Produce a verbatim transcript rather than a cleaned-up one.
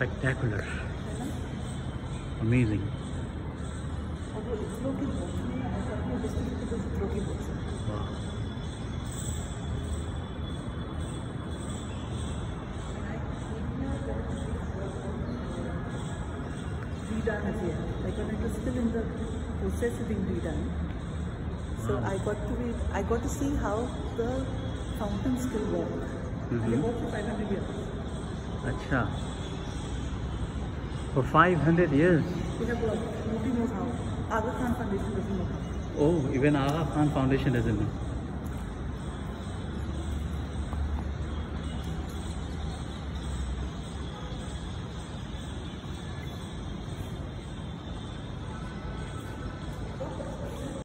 Spectacular. Amazing. Wow. Redone as well. Like when it was still in the process of being redone. So Wow. I got to read, I got to see how the fountains still work. Mm-hmm. And they work for five hundred years. Acha. For five hundred years. They have worked. Nobody knows how. Aga Khan Foundation doesn't know how. Oh, even Aga Khan Foundation doesn't know.